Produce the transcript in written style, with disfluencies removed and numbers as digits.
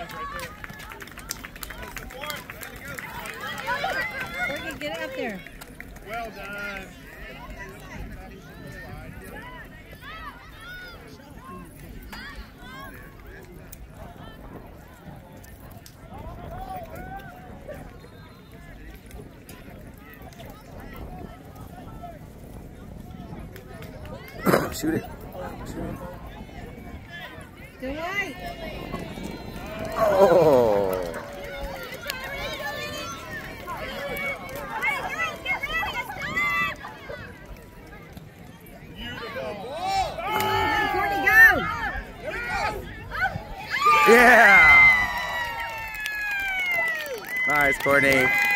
Courtney, get it up there. Well done. Shoot it. Shoot it. Still right. Oh. Courtney, go! Yeah. Nice, Courtney.